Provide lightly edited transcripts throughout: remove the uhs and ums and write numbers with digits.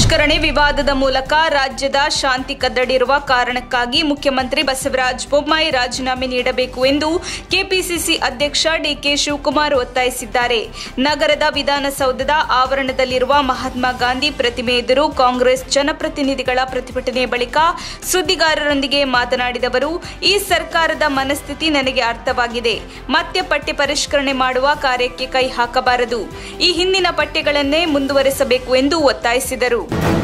ಪರಿಷ್ಕರಣೆ ವಿವಾದದ ಮೂಲಕ ರಾಜ್ಯದ ಶಾಂತಿ ಕದ್ದಡಿರುವ ಕಾರಣಕ್ಕಾಗಿ ಮುಖ್ಯಮಂತ್ರಿ ಬಸವರಾಜ ಬೊಮ್ಮಾಯಿ ರಾಜೀನಾಮೆ ನೀಡಬೇಕು ಎಂದು ಕೆಪಿಸಿಸಿ ಅಧ್ಯಕ್ಷ ಡಿಕೆ ಶಿವಕುಮಾರ್ ಒತ್ತಾಯಿಸಿದ್ದಾರೆ. ನಗರದ ವಿಧಾನಸೌಧದ ಆವರಣದಲ್ಲಿರುವ ಮಹಾತ್ಮ ಗಾಂಧಿ ಪ್ರತಿಮೆ ಎದುರು ಕಾಂಗ್ರೆಸ್ ಜನಪ್ರತಿನಿಧಿಗಳ ಪ್ರತಿಭಟನೆ ಬಳಿಕ ಸುದ್ದಿಗಾರರೊಂದಿಗೆ ಮಾತನಾಡಿದ ಅವರು, ಈ ಸರ್ಕಾರದ ಮನಸ್ಥಿತಿ ನನಗೆ ಅರ್ಥವಾಗಿದೆ. ಮತ್ತೆ ಪಠ್ಯ ಪರಿಷ್ಕರಣೆ ಮಾಡುವ ಕಾರ್ಯಕ್ಕೆ ಕೈ ಹಾಕಬಾರದು. ಈ ಹಿಂದಿನ ಪಠ್ಯಗಳನ್ನೇ ಮುಂದುವರೆಸಬೇಕು ಎಂದು ಒತ್ತಾಯಿಸಿದರು.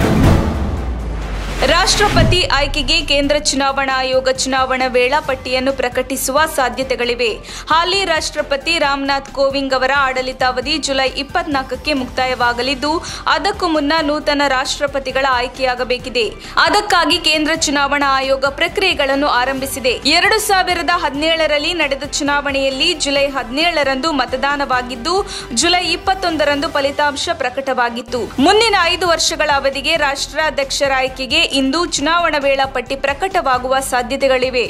ರಾಷ್ಟ್ರಪತಿ ಆಯ್ಕೆಗೆ ಕೇಂದ್ರ ಚುನಾವಣಾ ಆಯೋಗ ಚುನಾವಣಾ ವೇಳಾಪಟ್ಟಿಯನ್ನು ಪ್ರಕಟಿಸುವ ಸಾಧ್ಯತೆಗಳಿವೆ. ಹಾಲಿ ರಾಷ್ಟ್ರಪತಿ ರಾಮನಾಥ್ ಕೋವಿಂದ್ ಅವರ ಆಡಳಿತಾವಧಿ ಜುಲೈ 24ಕ್ಕೆ ಮುಕ್ತಾಯವಾಗಲಿದ್ದು, ಅದಕ್ಕೂ ಮುನ್ನ ನೂತನ ರಾಷ್ಟ್ರಪತಿಗಳ ಆಯ್ಕೆಯಾಗಬೇಕಿದೆ. ಅದಕ್ಕಾಗಿ ಕೇಂದ್ರ ಚುನಾವಣಾ ಆಯೋಗ ಪ್ರಕ್ರಿಯೆಗಳನ್ನು ಆರಂಭಿಸಿದೆ. 2017ರಲ್ಲಿ ನಡೆದ ಚುನಾವಣೆಯಲ್ಲಿ ಜುಲೈ 17ರಂದು ಮತದಾನವಾಗಿದ್ದು, ಜುಲೈ 21ರಂದು ಫಲಿತಾಂಶ ಪ್ರಕಟವಾಗಿತ್ತು. ಮುಂದಿನ 5 ವರ್ಷಗಳ ಅವಧಿಗೆ ರಾಷ್ಟ್ರಾಧ್ಯಕ್ಷರ ಆಯ್ಕೆಗೆ ಇಂದು ಚುನಾವಣಾ ವೇಳಾಪಟ್ಟಿ ಪ್ರಕಟವಾಗುವ ಸಾಧ್ಯತೆಗಳಿವೆ.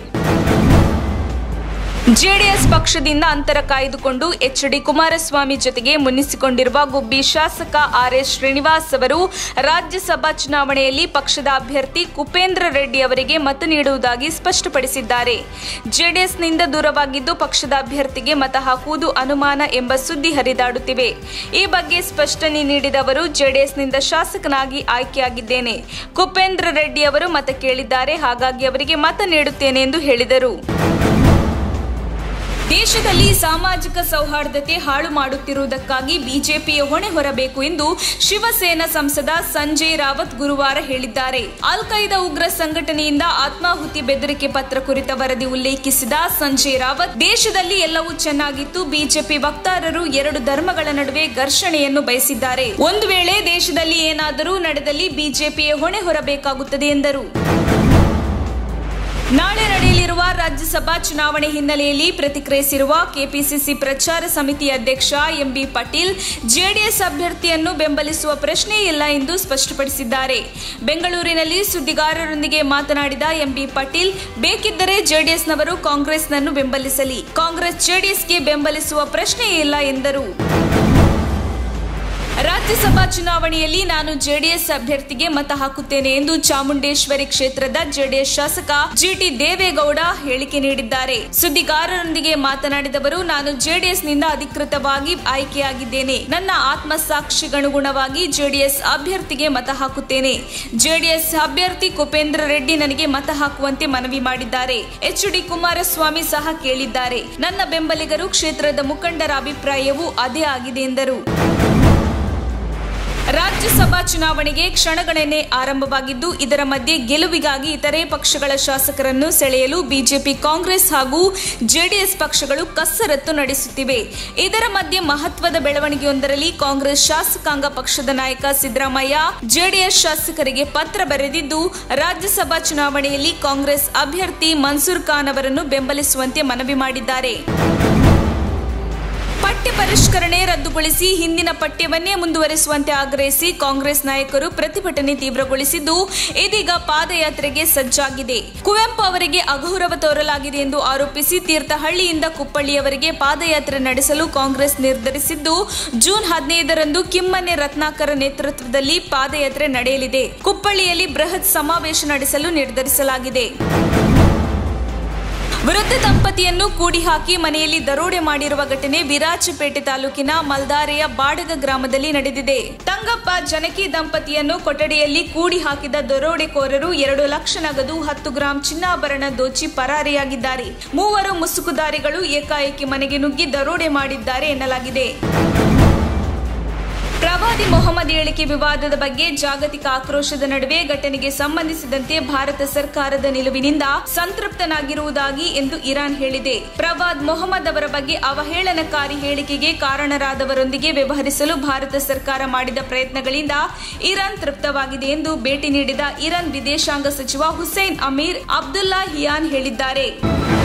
ಜೆಡಿಎಸ್ ಪಕ್ಷದಿಂದ ಅಂತರ ಕಾಯ್ದುಕೊಂಡು ಎಚ್.ಡಿ. ಕುಮಾರಸ್ವಾಮಿ ಜೊತೆಗೆ ಮುನಿಸಿಕೊಂಡಿರುವ ಗುಬ್ಬಿ ಶಾಸಕ ಆರ್.ಎಸ್. ಶ್ರೀನಿವಾಸ್ ಅವರು ರಾಜ್ಯಸಭಾ ಚುನಾವಣೆಯಲ್ಲಿ ಪಕ್ಷದ ಅಭ್ಯರ್ಥಿ ಕುಪೇಂದ್ರ ರೆಡ್ಡಿ ಅವರಿಗೆ ಮತ ನೀಡುವುದಾಗಿ ಸ್ಪಷ್ಟಪಡಿಸಿದ್ದಾರೆ. ಜೆಡಿಎಸ್ನಿಂದ ದೂರವಾಗಿದ್ದು ಪಕ್ಷದ ಅಭ್ಯರ್ಥಿಗೆ ಮತ ಹಾಕುವುದು ಅನುಮಾನ ಎಂಬ ಸುದ್ದಿ ಹರಿದಾಡುತ್ತಿವೆ. ಈ ಬಗ್ಗೆ ಸ್ಪಷ್ಟನೆ ನೀಡಿದ ಅವರು, ಜೆಡಿಎಸ್ನಿಂದ ಶಾಸಕನಾಗಿ ಆಯ್ಕೆಯಾಗಿದ್ದೇನೆ. ಕುಪೇಂದ್ರ ರೆಡ್ಡಿ ಅವರು ಮತ ಕೇಳಿದ್ದಾರೆ, ಹಾಗಾಗಿ ಅವರಿಗೆ ಮತ ನೀಡುತ್ತೇನೆ ಎಂದು ಹೇಳಿದರು. ದೇಶದಲ್ಲಿ ಸಾಮಾಜಿಕ ಸೌಹಾರ್ದತೆ ಹಾಳು ಮಾಡುತ್ತಿರುವುದಕ್ಕಾಗಿ ಬಿಜೆಪಿಯ ಹೊಣೆ ಹೊರಬೇಕು ಎಂದು ಶಿವಸೇನಾ ಸಂಸದ ಸಂಜಯ್ ರಾವತ್ ಗುರುವಾರ ಹೇಳಿದ್ದಾರೆ. ಅಲ್ ಖೈದಾ ಉಗ್ರ ಸಂಘಟನೆಯಿಂದ ಆತ್ಮಾಹುತಿ ಬೆದರಿಕೆ ಪತ್ರ ಕುರಿತ ವರದಿ ಉಲ್ಲೇಖಿಸಿದ ಸಂಜಯ್ ರಾವತ್, ದೇಶದಲ್ಲಿ ಎಲ್ಲವೂ ಚೆನ್ನಾಗಿತ್ತು. ಬಿಜೆಪಿ ವಕ್ತಾರರು 2 ಧರ್ಮಗಳ ನಡುವೆ ಘರ್ಷಣೆಯನ್ನು ಬಯಸಿದ್ದಾರೆ. ಒಂದು ವೇಳೆ ದೇಶದಲ್ಲಿ ಏನಾದರೂ ನಡೆದಲ್ಲಿ ಬಿಜೆಪಿಯ ಹೊಣೆ ಹೊರಬೇಕಾಗುತ್ತದೆ ಎಂದರು. ನಾಳೆ ನಡೆಯಲಿರುವ ರಾಜ್ಯಸಭಾ ಚುನಾವಣೆ ಹಿನ್ನೆಲೆಯಲ್ಲಿ ಪ್ರತಿಕ್ರಿಯಿಸಿರುವ ಕೆಪಿಸಿಸಿ ಪ್ರಚಾರ ಸಮಿತಿ ಅಧ್ಯಕ್ಷ ಎಂಬಿ ಪಾಟೀಲ್, ಜೆಡಿಎಸ್ ಅಭ್ಯರ್ಥಿಯನ್ನು ಬೆಂಬಲಿಸುವ ಪ್ರಶ್ನೆಯೇ ಇಲ್ಲ ಎಂದು ಸ್ಪಷ್ಟಪಡಿಸಿದ್ದಾರೆ. ಬೆಂಗಳೂರಿನಲ್ಲಿ ಸುದ್ದಿಗಾರರೊಂದಿಗೆ ಮಾತನಾಡಿದ ಎಂಬಿ ಪಾಟೀಲ್, ಬೇಕಿದ್ದರೆ ಜೆಡಿಎಸ್ನವರು ಕಾಂಗ್ರೆಸ್ನನ್ನು ಬೆಂಬಲಿಸಲಿ. ಕಾಂಗ್ರೆಸ್ ಜೆಡಿಎಸ್ಗೆ ಬೆಂಬಲಿಸುವ ಪ್ರಶ್ನೆಯೇ ಇಲ್ಲ ಎಂದರು. ರಾಜ್ಯಸಭಾ ಚುನಾವಣೆಯಲ್ಲಿ ನಾನು ಜೆಡಿಎಸ್ ಅಭ್ಯರ್ಥಿಗೆ ಮತ ಹಾಕುತ್ತೇನೆ ಎಂದು ಚಾಮುಂಡೇಶ್ವರಿ ಕ್ಷೇತ್ರದ ಜೆಡಿಎಸ್ ಶಾಸಕ ಜಿಟಿ ದೇವೇಗೌಡ ಹೇಳಿಕೆ ನೀಡಿದ್ದಾರೆ. ಸುದ್ದಿಗಾರರೊಂದಿಗೆ ಮಾತನಾಡಿದವರು, ನಾನು ಜೆಡಿಎಸ್ನಿಂದ ಅಧಿಕೃತವಾಗಿ ಆಯ್ಕೆಯಾಗಿದ್ದೇನೆ. ನನ್ನ ಆತ್ಮಸಾಕ್ಷಿಗನುಗುಣವಾಗಿ ಜೆಡಿಎಸ್ ಅಭ್ಯರ್ಥಿಗೆ ಮತ ಹಾಕುತ್ತೇನೆ. ಜೆಡಿಎಸ್ ಅಭ್ಯರ್ಥಿ ಕುಪೇಂದ್ರ ರೆಡ್ಡಿ ನನಗೆ ಮತ ಹಾಕುವಂತೆ ಮನವಿ ಮಾಡಿದ್ದಾರೆ. ಎಚ್.ಡಿ. ಕುಮಾರಸ್ವಾಮಿ ಸಹ ಕೇಳಿದ್ದಾರೆ. ನನ್ನ ಬೆಂಬಲಿಗರು, ಕ್ಷೇತ್ರದ ಮುಖಂಡರ ಅಭಿಪ್ರಾಯವೂ ಅದೇ ಆಗಿದೆ ಎಂದರು. ರಾಜ್ಯಸಭಾ ಚುನಾವಣೆಗೆ ಕ್ಷಣಗಣನೆ ಆರಂಭವಾಗಿದ್ದು, ಇದರ ಮಧ್ಯೆ ಗೆಲುವಿಗಾಗಿ ಇತರೆ ಪಕ್ಷಗಳ ಶಾಸಕರನ್ನು ಸೆಳೆಯಲು ಬಿಜೆಪಿ, ಕಾಂಗ್ರೆಸ್ ಹಾಗೂ ಜೆಡಿಎಸ್ ಪಕ್ಷಗಳು ಕಸರತ್ತು ನಡೆಸುತ್ತಿವೆ. ಇದರ ಮಧ್ಯೆ ಮಹತ್ವದ ಬೆಳವಣಿಗೆಯೊಂದರಲ್ಲಿ ಕಾಂಗ್ರೆಸ್ ಶಾಸಕಾಂಗ ಪಕ್ಷದ ನಾಯಕ ಸಿದ್ದರಾಮಯ್ಯ ಜೆಡಿಎಸ್ ಶಾಸಕರಿಗೆ ಪತ್ರ ಬರೆದಿದ್ದು, ರಾಜ್ಯಸಭಾ ಚುನಾವಣೆಯಲ್ಲಿ ಕಾಂಗ್ರೆಸ್ ಅಭ್ಯರ್ಥಿ ಮನ್ಸೂರ್ ಖಾನ್ ಅವರನ್ನು ಬೆಂಬಲಿಸುವಂತೆ ಮನವಿ ಮಾಡಿದ್ದಾರೆ. ಪಠ್ಯ ಪರಿಷ್ಕರಣೆ ರದ್ದುಗೊಳಿಸಿ ಹಿಂದಿನ ಪಠ್ಯವನ್ನೇ ಮುಂದುವರೆಸುವಂತೆ ಆಗ್ರಹಿಸಿ ಕಾಂಗ್ರೆಸ್ ನಾಯಕರು ಪ್ರತಿಭಟನೆ ತೀವ್ರಗೊಳಿಸಿದ್ದು, ಇದೀಗ ಪಾದಯಾತ್ರೆಗೆ ಸಜ್ಜಾಗಿದೆ. ಕುವೆಂಪು ಅವರಿಗೆ ಅಗೌರವ ತೋರಲಾಗಿದೆ ಎಂದು ಆರೋಪಿಸಿ ತೀರ್ಥಹಳ್ಳಿಯಿಂದ ಕುಪ್ಪಳ್ಳಿಯವರೆಗೆ ಪಾದಯಾತ್ರೆ ನಡೆಸಲು ಕಾಂಗ್ರೆಸ್ ನಿರ್ಧರಿಸಿದ್ದು, ಜೂನ್ 15ರಂದು ಕಿಮ್ಮನೆ ರತ್ನಾಕರ ನೇತೃತ್ವದಲ್ಲಿ ಪಾದಯಾತ್ರೆ ನಡೆಯಲಿದೆ. ಕುಪ್ಪಳ್ಳಿಯಲ್ಲಿ ಬೃಹತ್ ಸಮಾವೇಶ ನಡೆಸಲು ನಿರ್ಧರಿಸಲಾಗಿದೆ. ವೃದ್ಧ ದಂಪತಿಯನ್ನು ಕೂಡಿ ಹಾಕಿ ಮನೆಯಲ್ಲಿ ದರೋಡೆ ಮಾಡಿರುವ ಘಟನೆ ವಿರಾಜಪೇಟೆ ತಾಲೂಕಿನ ಮಲ್ದಾರೆಯ ಬಾಡಗ ಗ್ರಾಮದಲ್ಲಿ ನಡೆದಿದೆ. ತಂಗಪ್ಪ ಜನಕಿ ದಂಪತಿಯನ್ನು ಕೊಠಡಿಯಲ್ಲಿ ಕೂಡಿ ಹಾಕಿದ ದರೋಡೆಕೋರರು 2 ಲಕ್ಷ ನಗದು, 10 ಗ್ರಾಂ ಚಿನ್ನಾಭರಣ ದೋಚಿ ಪರಾರಿಯಾಗಿದ್ದಾರೆ. 3 ಮುಸುಕುದಾರಿಗಳು ಏಕಾಏಕಿ ಮನೆಗೆ ನುಗ್ಗಿ ದರೋಡೆ ಮಾಡಿದ್ದಾರೆ ಎನ್ನಲಾಗಿದೆ. ಪ್ರವಾದಿ ಮೊಹಮ್ಮದ್ ಹೇಳಿಕೆ ವಿವಾದದ ಬಗ್ಗೆ ಜಾಗತಿಕ ಆಕ್ರೋಶದ ನಡುವೆ ಘಟನೆಗೆ ಸಂಬಂಧಿಸಿದಂತೆ ಭಾರತ ಸರ್ಕಾರದ ನಿಲುವಿನಿಂದ ಸಂತೃಪ್ತನಾಗಿರುವುದಾಗಿ ಎಂದು ಇರಾನ್ ಹೇಳಿದೆ. ಪ್ರವಾದಿ ಮೊಹಮ್ಮದ್ ಅವರ ಬಗ್ಗೆ ಅವಹೇಳನಕಾರಿ ಹೇಳಿಕೆಗೆ ಕಾರಣರಾದವರೊಂದಿಗೆ ವ್ಯವಹರಿಸಲು ಭಾರತ ಸರ್ಕಾರ ಮಾಡಿದ ಪ್ರಯತ್ನಗಳಿಂದ ಇರಾನ್ ತೃಪ್ತವಾಗಿದೆ ಎಂದು ಭೇಟಿ ನೀಡಿದ ಇರಾನ್ ವಿದೇಶಾಂಗ ಸಚಿವ ಹುಸೈನ್ ಅಮೀರ್ ಅಬ್ದುಲ್ಲಾ ಹಿಯಾನ್ ಹೇಳಿದ್ದಾರೆ.